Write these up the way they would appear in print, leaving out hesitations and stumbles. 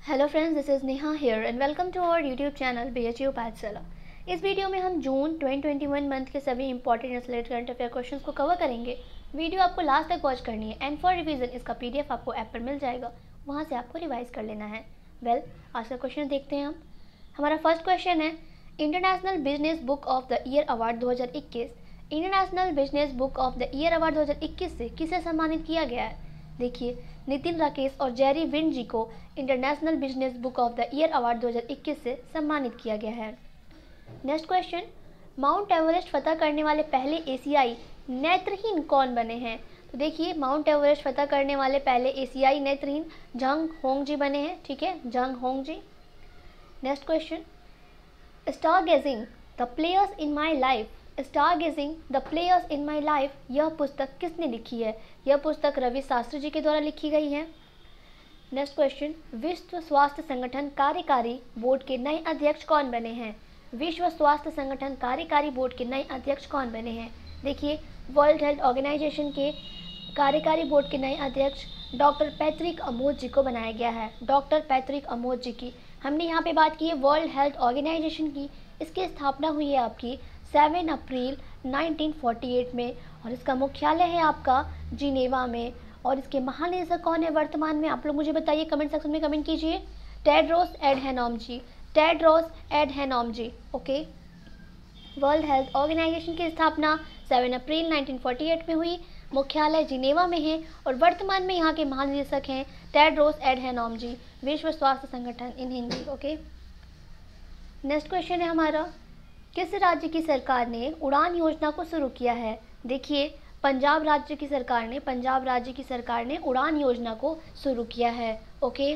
Hello friends, this is Neha here and welcome to our YouTube channel BHU Pathshala. इस video में हम जून 2021 month के सभी important related current affair questions को cover करेंगे। वीडियो आपको लास्ट तक वॉच करनी है एंड फॉर रिवीजन इसका PDF आपको ऐप पर मिल जाएगा, वहाँ से आपको रिवाइज कर लेना है। आज का क्वेश्चन देखते हैं हम। हमारा फर्स्ट क्वेश्चन है, international business book of the year award 2021 international business book of the year award 2021 से किसे सम्मानित किया गया है? देखिए, नितिन राकेश और जेरी विंड जी को international business book of the year award 2021 से सम्मानित किया गया है। नेक्स्ट क्वेश्चन, माउंट एवरेस्ट फतह करने वाले पहले एशियाई नेत्रहीन कौन बने हैं? तो देखिए, माउंट एवरेस्ट फतह करने वाले पहले एशियाई नेत्रहीन जंग होंग जी बने हैं। ठीक है, Jung Hong ji. Next question, stargazing the players in my life stargazing the players in my life यह पुस्तक किसने लिखी है? यह पुस्तक रवि शास्त्री जी के द्वारा लिखी गई है। नेक्स्ट क्वेश्चन, विश्व स्वास्थ्य संगठन कार्यकारी बोर्ड के नए अध्यक्ष कौन बने हैं? विश्व स्वास्थ्य संगठन कार्यकारी बोर्ड के नए अध्यक्ष कौन बने हैं? देखिए, वर्ल्ड हेल्थ ऑर्गेनाइजेशन के कार्यकारी बोर्ड के नए अध्यक्ष डॉक्टर पैट्रिक अमोद जी को बनाया गया है। डॉक्टर पैट्रिक अमोद जी की हमने यहाँ पे बात की है वर्ल्ड हेल्थ ऑर्गेनाइजेशन की। इसकी स्थापना हुई है आपकी 7 अप्रैल 1948 में और इसका मुख्यालय है आपका जिनेवा में। और इसके महानिदेशक कौन है वर्तमान में? आप लोग मुझे बताइए, कमेंट सेक्शन में कमेंट कीजिए। Tedros Adhanom ji. Tedros Adhanom ji. Okay, world health organisation की स्थापना 7 अप्रैल 1948 में हुई, मुख्यालय जिनेवा में है और वर्तमान में यहाँ के महानिदेशक हैं टेड्रोस एडहेनॉम जी, विश्व स्वास्थ्य संगठन in Hindi. Okay, next question है हमारा, किस राज्य की सरकार ने उड़ान योजना को शुरू किया है? देखिए, पंजाब राज्य की सरकार ने उड़ान योजना को शुरू किया है। ओके,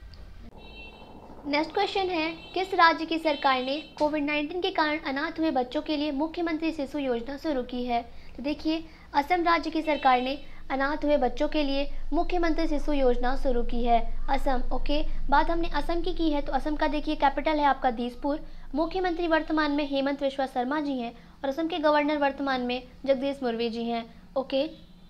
नेक्स्ट क्वेश्चन है, किस राज्य की सरकार ने कोविड-19 के कारण अनाथ हुए बच्चों के लिए मुख्यमंत्री शिशु योजना शुरू की है? तो देखिए, असम राज्य की सरकार ने अनाथ हुए बच्चों के लिए मुख्यमंत्री शिशु योजना शुरू की है। असम। ओके, बात हमने असम की है तो असम का देखिए कैपिटल है आपका दिसपुर। मुख्यमंत्री वर्तमान में हेमंत बिस्वा शर्मा जी हैं और असम के गवर्नर वर्तमान में जगदीश मुर्मू जी हैं। ओके,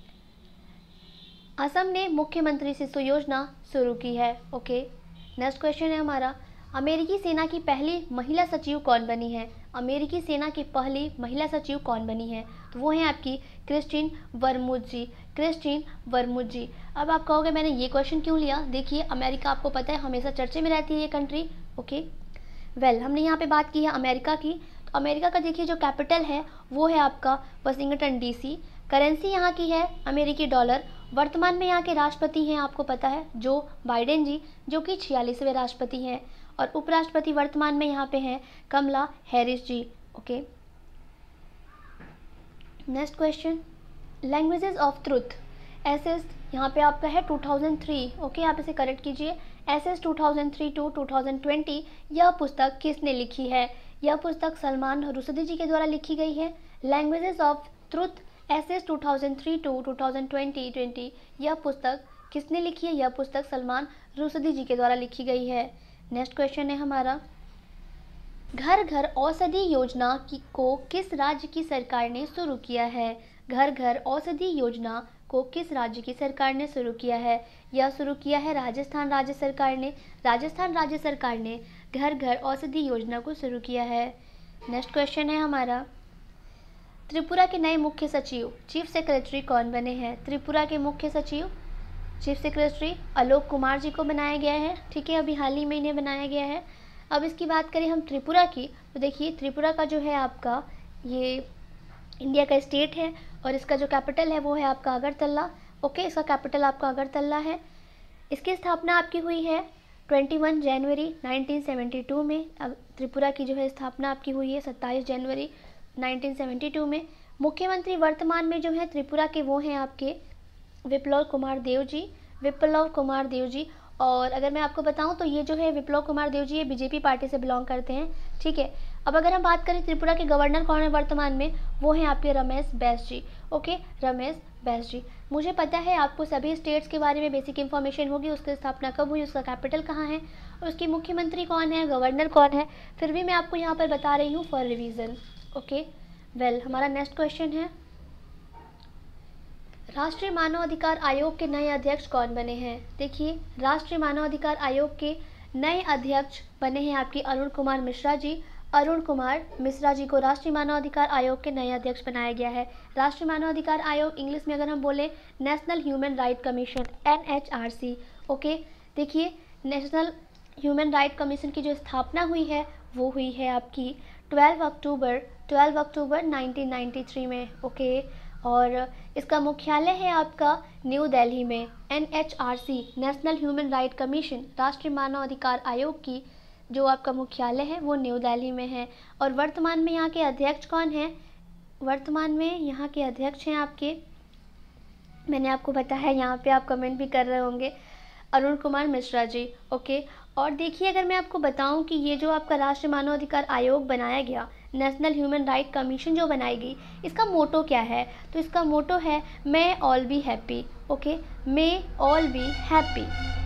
असम ने मुख्यमंत्री शिशु योजना शुरू की है। ओके, नेक्स्ट क्वेश्चन है हमारा, अमेरिकी सेना की पहली महिला सचिव कौन बनी है? अमेरिकी सेना की पहली महिला सचिव कौन बनी है? तो वो हैं आपकी क्रिस्टीन वर्मुथ जी। क्रिस्टीन वर्मुथ जी। अब आप कहोगे मैंने ये क्वेश्चन क्यों लिया? देखिए, अमेरिका आपको पता है हमेशा चर्चे में रहती है ये कंट्री। ओके, हमने यहाँ पे बात की है अमेरिका की। तो अमेरिका का देखिए जो कैपिटल है वो है आपका वाशिंगटन DC। करेंसी यहाँ की है अमेरिकी डॉलर। वर्तमान में यहाँ के राष्ट्रपति हैं आपको पता है जो बाइडेन जी, जो कि 46वें राष्ट्रपति हैं और उपराष्ट्रपति वर्तमान में यहाँ पे हैं Kamala Harris ji. Okay, next question, languages of truth essays यहाँ पे आपका है 2003। ओके, आप इसे करेक्ट कीजिए। SS 2003 to 2020 यह पुस्तक किसने लिखी है? यह पुस्तक सलमान रुश्दी जी के द्वारा लिखी गई है। Languages of truth SS 2003 to 2020 यह पुस्तक किसने लिखी है? यह पुस्तक सलमान रुश्दी जी के द्वारा लिखी गई है। नेक्स्ट क्वेश्चन है हमारा, घर घर औषधि योजना को किस राज्य की सरकार ने शुरू किया है? घर घर औषधि योजना को किस राज्य की सरकार ने शुरू किया है? यह शुरू किया है राजस्थान राज्य सरकार ने। राजस्थान राज्य सरकार ने घर घर औषधि योजना को शुरू किया है। नेक्स्ट क्वेश्चन है हमारा, त्रिपुरा के नए मुख्य सचिव चीफ सेक्रेटरी कौन बने हैं? त्रिपुरा के मुख्य सचिव चीफ सेक्रेटरी आलोक कुमार जी को बनाया गया है। ठीक है, अभी हाल ही में इन्हें बनाया गया है। अब इसकी बात करें हम त्रिपुरा की, तो देखिए त्रिपुरा का जो है आपका ये इंडिया का स्टेट है और इसका जो कैपिटल है वो है आपका अगरतला। ओके, इसका कैपिटल आपका अगरतला है। इसकी स्थापना आपकी हुई है 21 जनवरी 1972 में। त्रिपुरा की जो है स्थापना आपकी हुई है 27 जनवरी 1972 में। मुख्यमंत्री वर्तमान में जो है त्रिपुरा के वो हैं आपके विप्लव कुमार देव जी। विप्लव कुमार देव जी। और अगर मैं आपको बताऊं तो ये जो है विप्लव कुमार देव जी ये बीजेपी पार्टी से बिलोंग करते हैं। ठीक है, अब अगर हम बात करें त्रिपुरा के गवर्नर कौन है वर्तमान में, वो हैं आपके रमेश बैस जी। ओके, रमेश बैस जी। मुझे पता है आपको सभी स्टेट्स के बारे में बेसिक इन्फॉर्मेशन होगी, उसकी स्थापना कब हुई, उसका कैपिटल कहाँ है और उसकी मुख्यमंत्री कौन है, गवर्नर कौन है, फिर भी मैं आपको यहाँ पर बता रही हूँ फॉर रिविजन। ओके, हमारा नेक्स्ट क्वेश्चन है, राष्ट्रीय मानव अधिकार आयोग के नए अध्यक्ष कौन बने हैं? देखिए, राष्ट्रीय मानव अधिकार आयोग के नए अध्यक्ष बने हैं आपकी अरुण कुमार मिश्रा जी। अरुण कुमार मिश्रा जी को राष्ट्रीय मानवाधिकार आयोग के नए अध्यक्ष बनाया गया है। राष्ट्रीय मानवाधिकार आयोग इंग्लिश में अगर हम बोले national human right commission, NHRC। Okay, देखिए नेशनल ह्यूमन राइट कमीशन की जो स्थापना हुई है वो हुई है आपकी 12 अक्टूबर 1993 में। ओके, और इसका मुख्यालय है आपका न्यू दिल्ली में। NHRC national human right commission, राष्ट्रीय मानवाधिकार आयोग की जो आपका मुख्यालय है वो न्यू दिल्ली में है। और वर्तमान में यहाँ के अध्यक्ष कौन हैं? वर्तमान में यहाँ के अध्यक्ष हैं आपके, मैंने आपको बताया, यहाँ पे आप कमेंट भी कर रहे होंगे, अरुण कुमार मिश्रा जी। ओके, और देखिए अगर मैं आपको बताऊं कि ये जो आपका राष्ट्रीय मानवाधिकार आयोग बनाया गया, नेशनल ह्यूमन राइट कमीशन जो बनाई गई, इसका मोटो क्या है? तो इसका मोटो है may all be happy. Okay, may all be happy.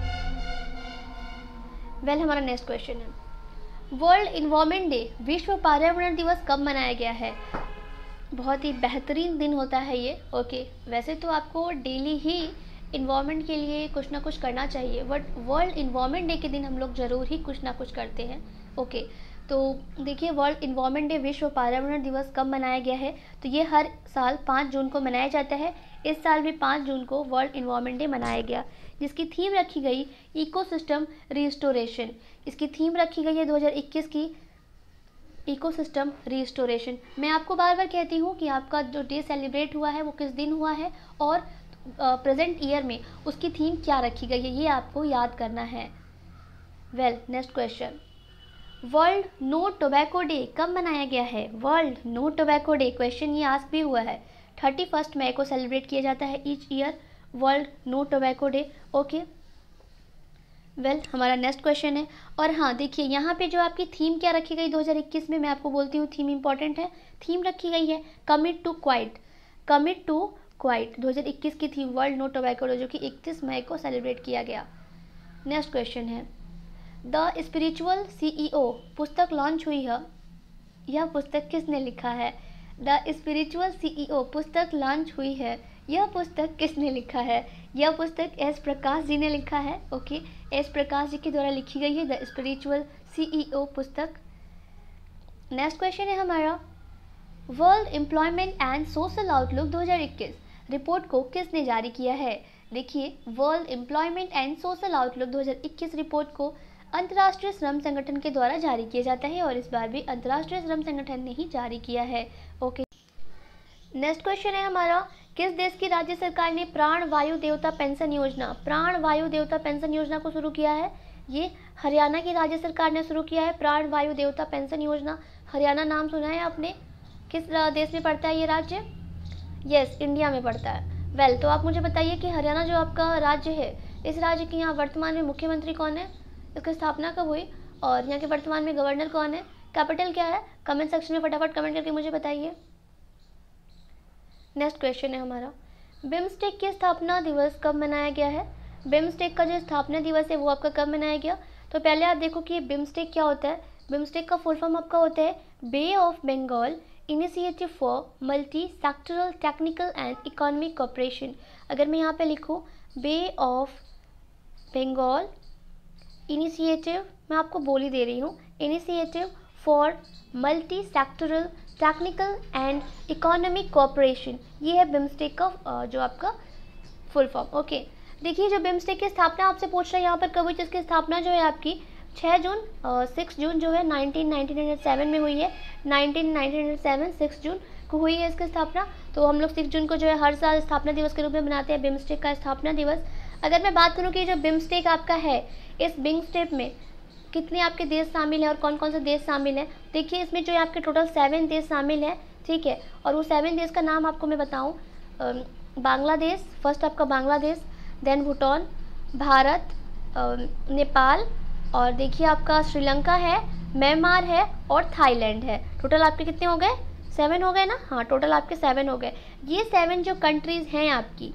Well, हमारा नेक्स्ट क्वेश्चन है वर्ल्ड इन्वायरमेंट डे, विश्व पर्यावरण दिवस कब मनाया गया है? बहुत ही बेहतरीन दिन होता है ये। ओके, वैसे तो आपको डेली ही इन्वायरमेंट के लिए कुछ ना कुछ करना चाहिए, बट वर्ल्ड इन्वायरमेंट डे के दिन हम लोग ज़रूर ही कुछ ना कुछ करते हैं। ओके, तो देखिए वर्ल्ड इन्वायरमेंट डे, विश्व पर्यावरण दिवस कब मनाया गया है? तो ये हर साल 5 जून को मनाया जाता है। इस साल भी 5 जून को वर्ल्ड इन्वायरमेंट डे मनाया गया, जिसकी थीम रखी गई इकोसिस्टम रिस्टोरेशन। इसकी थीम रखी गई है 2021 की इकोसिस्टम रिस्टोरेशन। मैं आपको बार बार कहती हूँ कि आपका जो डे सेलिब्रेट हुआ है वो किस दिन हुआ है और प्रेजेंट ईयर में उसकी थीम क्या रखी गई है, ये आपको याद करना है। Well, next question, world no tobacco day कब मनाया गया है? World no tobacco day, question ये आस्क भी हुआ है, 31 मई को सेलिब्रेट किया जाता है each year, world no tobacco day. Okay, well, हमारा नेक्स्ट क्वेश्चन है, और हाँ देखिए यहाँ पे जो आपकी थीम क्या रखी गई 2021 में, मैं आपको बोलती हूँ थीम इंपॉर्टेंट है। थीम रखी गई है commit to quit, commit to quit 2021 की थी वर्ल्ड नो टोबैको डे, जो कि 31 मई को सेलिब्रेट किया गया। नेक्स्ट क्वेश्चन है द स्पिरिचुअल CEO पुस्तक लॉन्च हुई है, यह पुस्तक किसने लिखा है? द स्पिरिचुअल CEO पुस्तक लॉन्च हुई है, यह पुस्तक किसने लिखा है? यह पुस्तक S प्रकाश जी ने लिखा है। ओके, S प्रकाश जी के द्वारा लिखी गई है द स्पिरिचुअल CEO पुस्तक। नेक्स्ट क्वेश्चन है हमारा world employment and social outlook 2021 report को किसने जारी किया है? देखिए world employment and social outlook 2021 report को अंतर्राष्ट्रीय श्रम संगठन के द्वारा जारी किया जाता है, और इस बार भी अंतर्राष्ट्रीय श्रम संगठन ने ही जारी किया है। ओके, नेक्स्ट क्वेश्चन है हमारा किस देश की राज्य सरकार ने प्राण वायु देवता पेंशन योजना, प्राण वायु देवता पेंशन योजना को शुरू किया है? ये हरियाणा की राज्य सरकार ने शुरू किया है प्राण वायु देवता पेंशन योजना। हरियाणा नाम सुना है आपने? किस देश में पड़ता है ये राज्य? यस, इंडिया में पड़ता है। वेल, तो आप मुझे बताइए कि हरियाणा जो आपका राज्य है, इस राज्य के यहाँ वर्तमान में मुख्यमंत्री कौन है? इसकी स्थापना कब हुई? और यहाँ के वर्तमान में गवर्नर कौन है? कैपिटल क्या है? कमेंट सेक्शन में फटाफट कमेंट करके मुझे बताइए। नेक्स्ट क्वेश्चन है हमारा बिम्स्टेक की स्थापना दिवस कब मनाया गया है? बिम्स्टेक का जो स्थापना दिवस है वो आपका कब मनाया गया? तो पहले आप देखो कि बिम्स्टेक क्या होता है। बिम्स्टेक का फुल फॉर्म आपका होता है bay of Bengal initiative for multi sectoral technical and economic cooperation. अगर मैं यहाँ पे लिखूँ बे ऑफ बंगाल इनिशिएटिव, मैं आपको बोल ही दे रही हूँ, initiative for multi sectoral technical and economic cooperation, ये है बिम्स्टेक का जो आपका फुल फॉर्म। ओके, देखिए जो बिम्स्टेक की स्थापना आपसे पूछ रहा है यहाँ पर कब हुई, जिसकी स्थापना जो है आपकी 6 जून जो है 1907 में हुई है। 1907 6 जून को हुई है इसकी स्थापना। तो हम लोग 6 जून को जो है हर साल स्थापना दिवस के रूप में मनाते हैं बिम्स्टेक का स्थापना दिवस। अगर मैं बात करूँ कि जो बिम्स्टेक आपका है, इस बिम्स्टेक में कितने आपके देश शामिल हैं और कौन कौन से देश शामिल हैं? देखिए इसमें जो है आपके टोटल 7 देश शामिल हैं, ठीक है। और वो 7 देश का नाम आपको मैं बताऊं, बांग्लादेश, फर्स्ट आपका बांग्लादेश, देन भूटान, भारत, नेपाल, और देखिए आपका श्रीलंका है, म्यांमार है और थाईलैंड है। टोटल आपके कितने हो गए? 7 हो गए ना? हाँ, टोटल आपके 7 हो गए। ये 7 जो कंट्रीज़ हैं आपकी,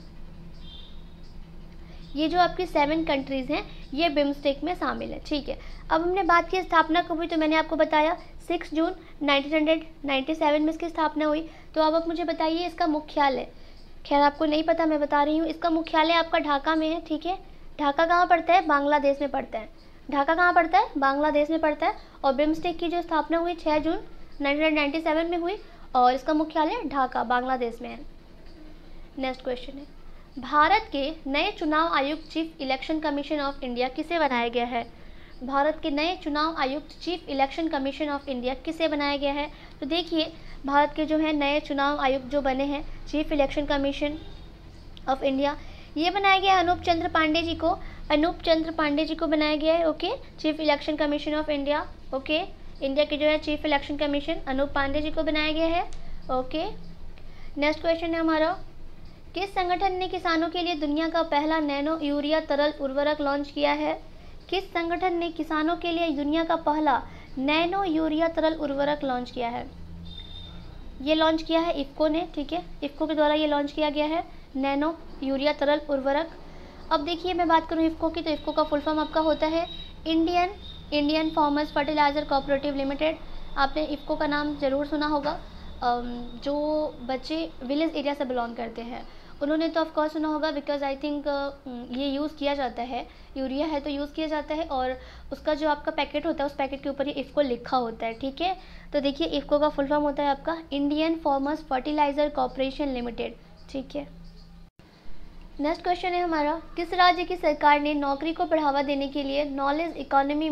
ये जो आपकी 7 कंट्रीज़ हैं ये बिम्स्टेक में शामिल है, ठीक है। अब हमने बात की स्थापना कब हुई, तो मैंने आपको बताया 6 जून 1997 में इसकी स्थापना हुई। तो अब आप मुझे बताइए इसका मुख्यालय, खैर आपको नहीं पता, मैं बता रही हूँ, इसका मुख्यालय आपका ढाका में है, ठीक है। ढाका कहाँ पड़ता है? बांग्लादेश में पड़ता है। ढाका कहाँ पड़ता है? बांग्लादेश में पड़ता है। और बिम्स्टेक की जो स्थापना हुई 6 जून 1997 में हुई और इसका मुख्यालय ढाका बांग्लादेश में है। नेक्स्ट क्वेश्चन है, भारत के नए चुनाव आयुक्त chief election commission of India किसे बनाया गया है? भारत के नए चुनाव आयुक्त chief election commission of India किसे बनाया गया है? तो देखिए, भारत के जो है नए चुनाव आयुक्त जो बने हैं chief election commission of India, ये बनाया गया है अनूप चंद्र पांडे जी को। अनूप चंद्र पांडे जी को बनाया गया है, okay, chief election commission of India. Okay, India के जो है chief election commission Anup Pande ji को बनाया गया है। ओके, नेक्स्ट क्वेश्चन है हमारा, किस संगठन ने किसानों के लिए दुनिया का पहला नैनो यूरिया तरल उर्वरक लॉन्च किया है? किस संगठन ने किसानों के लिए दुनिया का पहला नैनो यूरिया तरल उर्वरक लॉन्च किया है? ये लॉन्च किया है इफ्को ने, ठीक है, इफ्को के द्वारा ये लॉन्च किया गया है नैनो यूरिया तरल उर्वरक। अब देखिए, मैं बात करूँ इफ्को की, तो इफ्को का फुल फॉर्म आपका होता है Indian farmers fertiliser cooperative limited. आपने इफ्को का नाम ज़रूर सुना होगा। जो बच्चे विलेज एरिया से बिलोंग करते हैं उन्होंने तो ऑफकोर्स सुना होगा, बिकॉज आई थिंक ये यूज़ किया जाता है, यूरिया है तो यूज़ किया जाता है, और उसका जो आपका पैकेट होता है उस पैकेट के ऊपर ये इफ्को लिखा होता है, ठीक है। तो देखिए, इफ्को का फुल फॉर्म होता है आपका Indian farmers fertiliser corporation limited, ठीक है। नेक्स्ट क्वेश्चन है हमारा, किस राज्य की सरकार ने नौकरी को बढ़ावा देने के लिए नॉलेज इकोनॉमी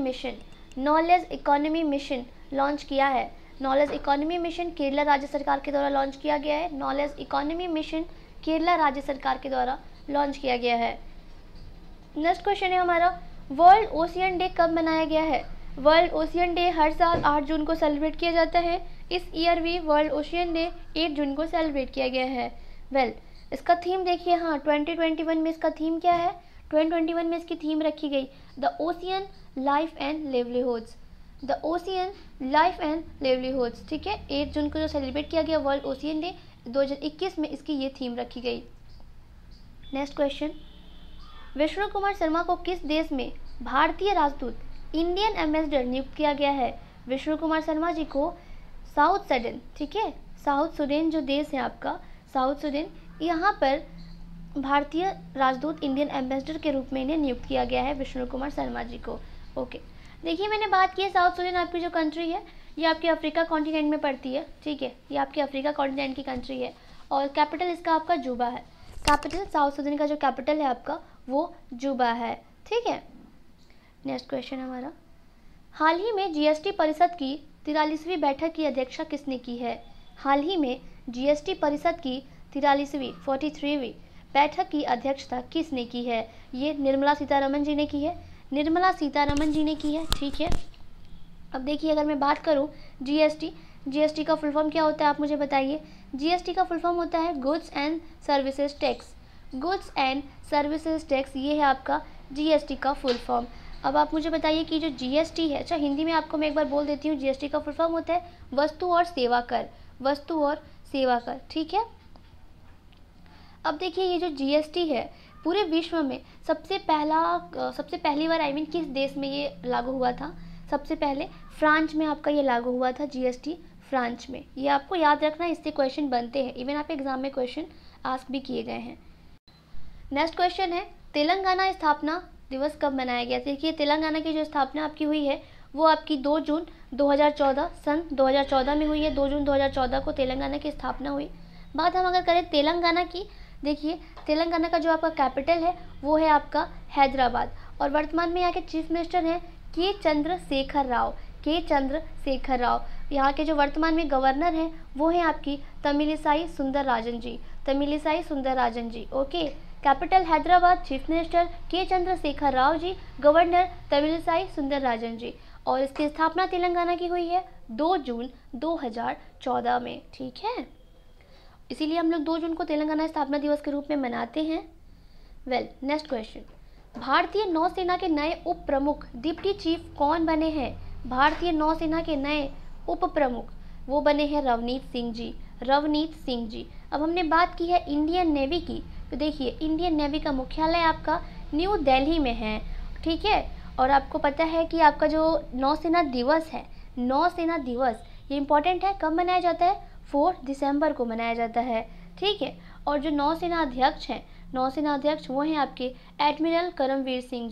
मिशन लॉन्च किया है? नॉलेज इकोनॉमी मिशन केरला राज्य सरकार के द्वारा लॉन्च किया गया है। नॉलेज इकोनॉमी मिशन केरला राज्य सरकार के द्वारा लॉन्च किया गया है। नेक्स्ट क्वेश्चन है हमारा, वर्ल्ड ओशियन डे कब मनाया गया है? वर्ल्ड ओशियन डे हर साल 8 जून को सेलिब्रेट किया जाता है। इस ईयर भी वर्ल्ड ओशियन डे 8 जून को सेलिब्रेट किया गया है। वेल, इसका थीम देखिए, हाँ 2021 में इसका थीम क्या है? 2021 में इसकी थीम रखी गई the ocean life and livelihoods, the ocean life and livelihoods, ठीक है। 8 जून को जो सेलिब्रेट किया गया वर्ल्ड ओशियन डे 2021 में इसकी ये थीम रखी गई। नेक्स्ट क्वेश्चन, विष्णु कुमार शर्मा को किस देश में भारतीय राजदूत इंडियन एम्बेसडर नियुक्त किया गया है? विष्णु कुमार शर्मा जी को साउथ सूडान, ठीक है, साउथ सूडान जो देश है आपका साउथ सूडान, यहाँ पर भारतीय राजदूत इंडियन एम्बेसडर के रूप में इन्हें नियुक्त किया गया है विष्णु कुमार शर्मा जी को। ओके, देखिए मैंने बात की है साउथ सूडान आपकी जो कंट्री है ये आपके अफ्रीका कॉन्टिनेंट में पड़ती है, ठीक है, ये आपकी अफ्रीका कॉन्टिनेंट की कंट्री है और कैपिटल इसका आपका जुबा है। कैपिटल साउथ सूडान का जो कैपिटल है आपका वो जुबा है, ठीक है। नेक्स्ट क्वेश्चन हमारा, हाल ही में जीएसटी परिषद की 43वीं बैठक की अध्यक्षता किसने की है? हाल ही में जीएसटी परिषद की 43वीं बैठक की अध्यक्षता किसने की है? ये निर्मला सीतारमण जी ने की है, निर्मला सीतारमण जी ने की है, ठीक है। अब देखिए, अगर मैं बात करूँ जीएसटी का फुल फॉर्म क्या होता है आप मुझे बताइए। जीएसटी का फुल फॉर्म होता है goods and services tax, goods and services tax, ये है आपका जीएसटी का फुल फॉर्म। अब आप मुझे बताइए कि जो जीएसटी है, अच्छा हिंदी में आपको मैं एक बार बोल देती हूँ, जीएसटी का फुल फॉर्म होता है वस्तु और सेवा कर, वस्तु और सेवा कर, ठीक है। अब देखिए, ये जो जीएसटी है पूरे विश्व में सबसे पहली बार किस देश में ये लागू हुआ था? सबसे पहले फ्रांस में आपका ये लागू हुआ था, जीएसटी फ्रांस में। ये आपको याद रखना, इससे क्वेश्चन बनते हैं, इवन आप एग्जाम में क्वेश्चन आस्क भी किए गए हैं। नेक्स्ट क्वेश्चन है, तेलंगाना स्थापना दिवस कब मनाया गया? देखिए, तेलंगाना की जो स्थापना आपकी हुई है वो आपकी 2 जून 2014 सन 2014 में हुई है। 2 जून 2014 को तेलंगाना की स्थापना हुई। बात हम अगर करें तेलंगाना की, देखिए तेलंगाना का जो आपका कैपिटल है वो है आपका हैदराबाद और वर्तमान में यहाँ के चीफ मिनिस्टर हैं के चंद्रशेखर राव, के चंद्रशेखर राव। यहाँ के जो वर्तमान में गवर्नर हैं वो हैं आपकी Tamilisai Soundararajan ji, Tamilisai Soundararajan ji, okay. Capital Hyderabad, chief minister K Chandrashekar Rao ji, governor Tamilisai Soundararajan ji. और इसकी स्थापना तेलंगाना की हुई है 2 जून 2014 में, ठीक है। इसीलिए हम लोग 2 जून को तेलंगाना स्थापना दिवस के रूप में मनाते हैं। वेल, नेक्स्ट क्वेश्चन, भारतीय नौसेना के नए उप प्रमुख डिप्टी चीफ कौन बने हैं? भारतीय नौसेना के नए उप प्रमुख वो बने हैं रवनीत सिंह जी, रवनीत सिंह जी। अब हमने बात की है इंडियन नेवी की, तो देखिए इंडियन नेवी का मुख्यालय आपका न्यू दिल्ली में है, ठीक है। और आपको पता है कि आपका जो नौसेना दिवस है, नौसेना दिवस ये इम्पोर्टेंट है, कब मनाया जाता है? 4 दिसंबर को मनाया जाता है, ठीक है। और जो नौसेना अध्यक्ष हैं, नौसेना अध्यक्ष वो हैं आपके admiral Karambir Singh ji,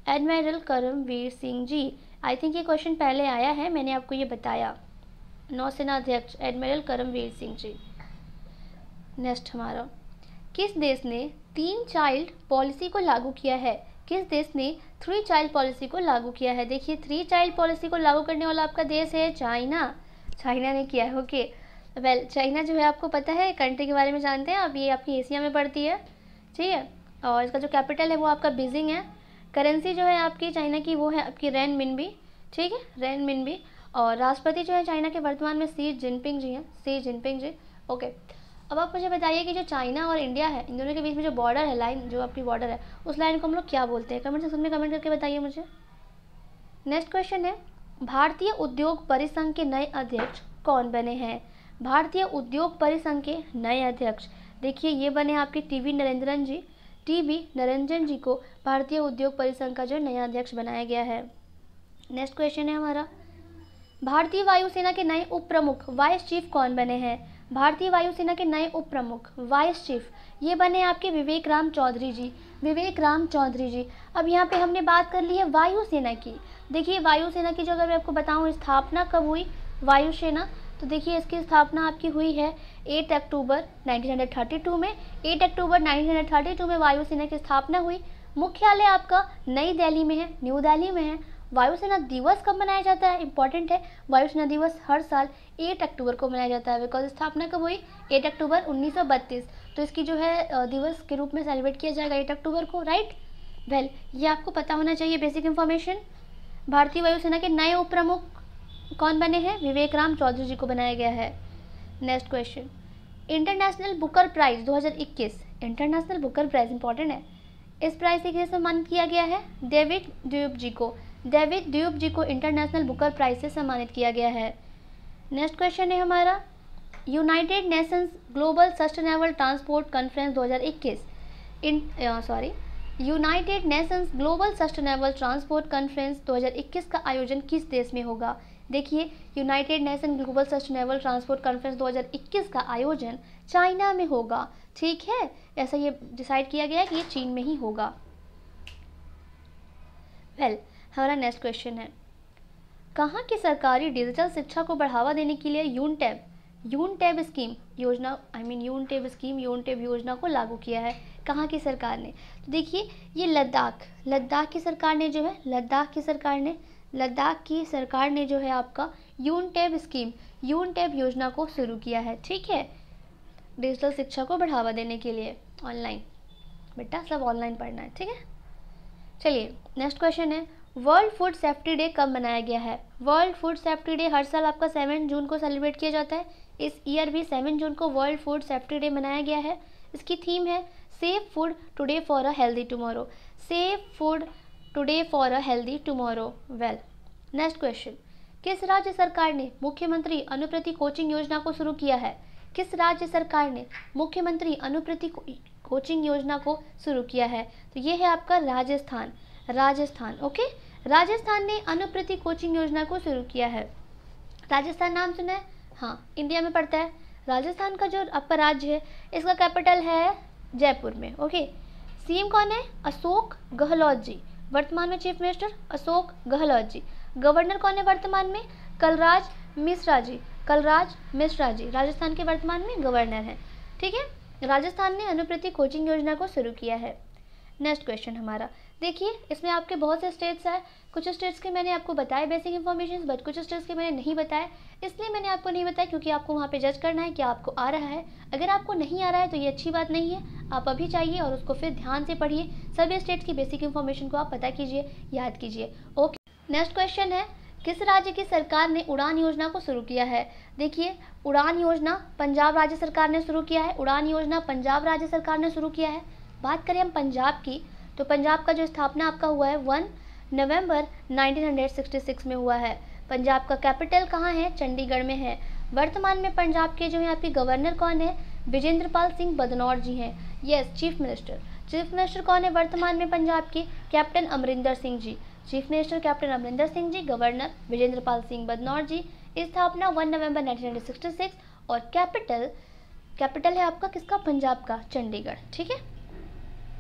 admiral Karambir Singh ji. I think ये क्वेश्चन पहले आया है, मैंने आपको ये बताया। नौसेना अध्यक्ष एडमिरल करमवीर सिंह जी। नेक्स्ट हमारा, किस देश ने 3 चाइल्ड पॉलिसी को लागू किया है? किस देश ने 3 चाइल्ड पॉलिसी को लागू किया है? देखिए 3 चाइल्ड पॉलिसी को लागू करने वाला आपका देश है चाइना। चाइना ने किया है। ओके वेल, चाइना जो है आपको पता है कंट्री के बारे में जानते हैं आप, ये आपकी एशिया में पड़ती है, ठीक है। और इसका जो कैपिटल है वो आपका बीजिंग है। करेंसी जो है आपकी चाइना की वो है आपकी रेनमिनबी, ठीक है, रेनमिनबी। और राष्ट्रपति जो है चाइना के वर्तमान में शी जिनपिंग जी हैं, शी जिनपिंग जी। ओके, अब आप मुझे बताइए कि जो चाइना और इंडिया है, इन दोनों के बीच में जो बॉर्डर है, लाइन जो आपकी बॉर्डर है, उस लाइन को हम लोग क्या बोलते हैं? कमेंट सेक्शन में कमेंट करके बताइए मुझे। नेक्स्ट क्वेश्चन है, भारतीय उद्योग परिसंघ के नए अध्यक्ष कौन बने हैं? भारतीय उद्योग परिसंघ के नए अध्यक्ष, देखिए ये बने आपके टीवी नरेंद्रन जी को भारतीय उद्योग परिसंघ का जो नया अध्यक्ष बनाया गया है। नेक्स्ट क्वेश्चन है हमारा, भारतीय वायुसेना के नए उप प्रमुख वाइस चीफ कौन बने हैं? भारतीय वायुसेना के नए उप प्रमुख वाइस चीफ ये बने आपके विवेक राम चौधरी जी, विवेक राम चौधरी जी। अब यहाँ पे हमने बात कर ली है वायुसेना की। देखिए वायुसेना की जो अगर मैं आपको बताऊँ स्थापना कब हुई वायुसेना, तो देखिए इसकी स्थापना आपकी हुई है 8 अक्टूबर 1932 में। 8 अक्टूबर 1932 में वायुसेना की स्थापना हुई। मुख्यालय आपका नई दिल्ली में है, न्यू दिल्ली में है। वायुसेना दिवस कब मनाया जाता है? इंपॉर्टेंट है, वायुसेना दिवस हर साल 8 अक्टूबर को मनाया जाता है। बिकॉज स्थापना कब हुई? 8 अक्टूबर 1932, तो इसकी जो है दिवस के रूप में सेलिब्रेट किया जाएगा 8 अक्टूबर को, राइट। वेल, ये आपको पता होना चाहिए बेसिक इन्फॉर्मेशन। भारतीय वायुसेना के नए उप प्रमुख कौन बने हैं? विवेक राम चौधरी जी को बनाया गया है। Next question, international Booker prize 2021, international Booker prize important है, इस प्राइज से किसे सम्मानित किया गया है? डेविड ड्यूब जी को, डेविड ड्यूब जी को इंटरनेशनल बुकर प्राइज से सम्मानित किया गया है। नेक्स्ट क्वेश्चन है हमारा, United Nations global sustainable transport conference 2021, United Nations global sustainable transport conference 2021 का आयोजन किस देश में होगा? देखिए United Nation global sustainable transport conference 2021 का आयोजन चाइना में होगा, ठीक है। ऐसा ये डिसाइड किया गया है कि ये चीन में ही होगा। वेल, हमारा नेक्स्ट क्वेश्चन है, कहाँ की सरकारी डिजिटल शिक्षा को बढ़ावा देने के लिए यूनटेब स्कीम योजना यूनटेब योजना को लागू किया है? कहाँ की सरकार ने? तो देखिए ये लद्दाख की सरकार ने जो है, लद्दाख की सरकार ने जो है आपका यूनटेब योजना को शुरू किया है, ठीक है, डिजिटल शिक्षा को बढ़ावा देने के लिए। ऑनलाइन बेटा सब ऑनलाइन पढ़ना है, ठीक है। चलिए नेक्स्ट क्वेश्चन है, वर्ल्ड फूड सेफ्टी डे कब मनाया गया है? वर्ल्ड फूड सेफ्टी डे हर साल आपका 7 जून को सेलिब्रेट किया जाता है। इस ईयर भी 7 जून को वर्ल्ड फूड सेफ्टी डे मनाया गया है। इसकी थीम है safe food today for a healthy tomorrow, safe food today for a healthy tomorrow. Well, next question, किस राज्य सरकार ने मुख्यमंत्री अनुप्रति कोचिंग योजना को शुरू किया है? किस राज्य सरकार ने मुख्यमंत्री अनुप्रति कोचिंग योजना को शुरू किया है? तो ये है आपका राजस्थान। ओके, राजस्थान ने अनुप्रति कोचिंग योजना को शुरू किया है। राजस्थान नाम सुना है? हाँ, इंडिया में पड़ता है। राजस्थान का जो आपका राज्य है इसका कैपिटल है जयपुर में। ओके, सीएम कौन है? अशोक गहलोत जी, वर्तमान में chief minister Ashok Gehlot ji. Governor कौन है वर्तमान में? कलराज मिश्रा जी राजस्थान के वर्तमान में गवर्नर हैं, ठीक है। राजस्थान ने अनुप्रति कोचिंग योजना को शुरू किया है। नेक्स्ट क्वेश्चन हमारा, देखिए इसमें आपके बहुत से स्टेट्स हैं, कुछ स्टेट्स के मैंने आपको बताए बेसिक इन्फॉर्मेशन, बट कुछ स्टेट्स के मैंने नहीं बताए। इसलिए मैंने आपको नहीं बताया क्योंकि आपको वहाँ पे जज करना है कि आपको आ रहा है। अगर आपको नहीं आ रहा है तो ये अच्छी बात नहीं है, आप अभी चाहिए और उसको फिर ध्यान से पढ़िए, सभी स्टेट्स की बेसिक इन्फॉर्मेशन को आप पता कीजिए, याद कीजिए। ओके, नेक्स्ट क्वेश्चन है, किस राज्य की सरकार ने उड़ान योजना को शुरू किया है? देखिए उड़ान योजना पंजाब राज्य सरकार ने शुरू किया है। उड़ान योजना पंजाब राज्य सरकार ने शुरू किया है। बात करें हम पंजाब की, तो पंजाब का जो स्थापना आपका हुआ है 1 नवंबर 1966 में हुआ है। पंजाब का कैपिटल कहाँ है? चंडीगढ़ में है। वर्तमान में पंजाब के जो है आपके गवर्नर कौन है? विजेंद्रपाल सिंह बदनौर जी हैं। यस, चीफ मिनिस्टर कौन है वर्तमान में पंजाब के? Captain Amarinder Singh ji. Chief minister captain Amarinder Singh ji, governor Vijayendrapal Singh Badnore ji. स्थापना 1 नवंबर 1966 और कैपिटल है आपका किसका? पंजाब का, चंडीगढ़, ठीक है।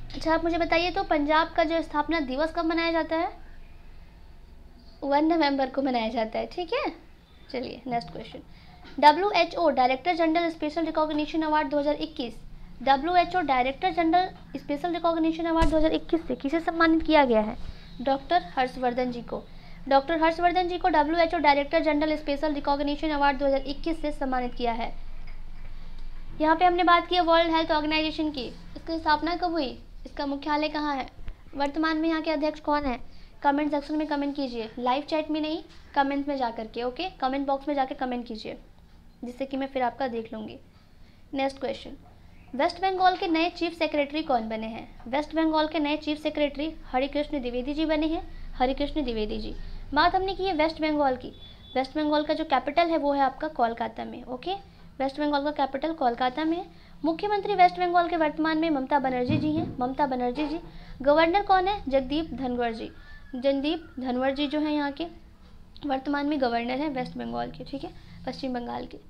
अच्छा, आप मुझे बताइए तो पंजाब का जो स्थापना दिवस कब मनाया जाता है? 1 नवंबर को मनाया जाता है, ठीक है। चलिए next question. WHO director general special recognition award 2021, WHO director general special recognition award 2021 से किसे सम्मानित किया गया है? डॉक्टर हर्षवर्धन जी को। डॉक्टर हर्षवर्धन जी को WHO director general special recognition award 2021 से सम्मानित किया है। यहाँ पे हमने बात की है वर्ल्ड हेल्थ ऑर्गेनाइजेशन की। इसकी स्थापना कब हुई? इसका मुख्यालय कहाँ है? वर्तमान में यहाँ के अध्यक्ष कौन है? कमेंट सेक्शन में कमेंट कीजिए, लाइव चैट में नहीं, कमेंट में जा करके, ओके। कमेंट बॉक्स में जाकर कमेंट कीजिए, जिससे कि मैं फिर आपका देख लूँगी। Next question. वेस्ट बंगाल के नए चीफ सेक्रेटरी कौन बने हैं? वेस्ट बंगाल के नए चीफ सेक्रेटरी हरिकृष्ण द्विवेदी जी बने हैं। हरिकृष्ण द्विवेदी जी। बात हमने की है वेस्ट बंगाल की। वेस्ट बंगाल का जो कैपिटल है वो है आपका कोलकाता में, ओके। वेस्ट बंगाल का कैपिटल कोलकाता में है। मुख्यमंत्री वेस्ट बंगाल के वर्तमान में ममता बनर्जी जी हैं, ममता बनर्जी जी। गवर्नर कौन है? जगदीप धनखड़ जी। जगदीप धनखड़ जी जो है यहाँ के वर्तमान में गवर्नर हैं वेस्ट बंगाल के, ठीक है, पश्चिम बंगाल के।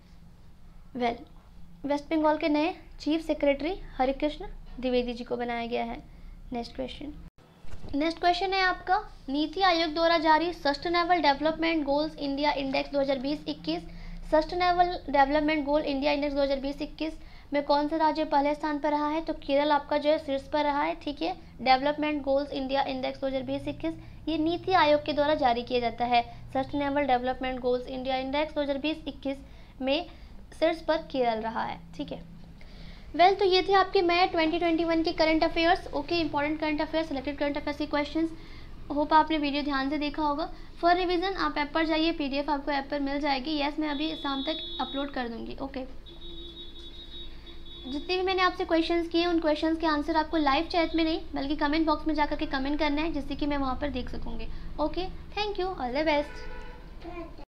वेस्ट बंगाल के नए चीफ सेक्रेटरी हरिकृष्ण द्विवेदी जी को बनाया गया है। Next question. नेक्स्ट क्वेश्चन है आपका, नीति आयोग द्वारा जारी sustainable development goals India index 2020-21, sustainable development goal India index 2020-21 में कौन सा राज्य पहले स्थान पर रहा है? तो केरल आपका जो है शीर्ष पर रहा है, ठीक है। डेवलपमेंट गोल्स इंडिया इंडेक्स 2020-21 ये नीति आयोग के द्वारा जारी किया जाता है। Sustainable development goals India index 2020-21 में शीर्ष पर केरल रहा है, ठीक है। वेल, तो ये थे आपके मई 2021 के current affairs, okay. Important current affairs, selected current affairs के क्वेश्चंस। होप आपने वीडियो ध्यान से देखा होगा। फॉर रिवीजन आप ऐप पर जाइए, PDF आपको ऐप पर मिल जाएगी। यस, मैं अभी शाम तक अपलोड कर दूंगी, ओके। जितने भी मैंने आपसे क्वेश्चंस किए उन क्वेश्चंस के आंसर आपको लाइव चैट में नहीं बल्कि कमेंट बॉक्स में जाकर के कमेंट करना है, जिससे कि मैं वहाँ पर देख सकूँगी, okay. Thank you, all the best.